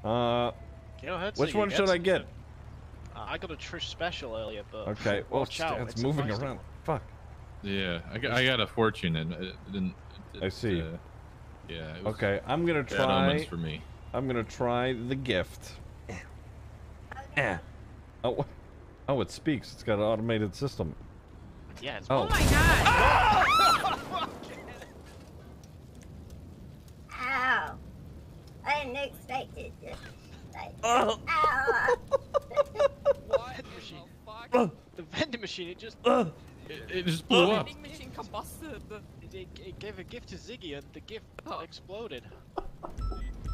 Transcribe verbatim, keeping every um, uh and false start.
Uh, Go ahead, which Ziggy, one get should I some. get? Uh, I got a Trish special earlier, but Okay, well, watch it's, out. it's It's moving a feisty around. one. Fuck. Yeah, I got, I got a fortune and it didn't. It, I see. Uh, yeah. It was Okay, I'm gonna bad try. omens for me. I'm gonna try the gift. Okay. Oh, oh, it speaks. It's got an automated system. Yeah, it's Oh. Oh my god! Ow! I didn't expect it to. Like, Oh. ow! What? Machine. Uh, The vending machine, it just uh, It, it just blew up. Vending machine combusted. it, it gave a gift to Ziggy and the gift Oh. exploded.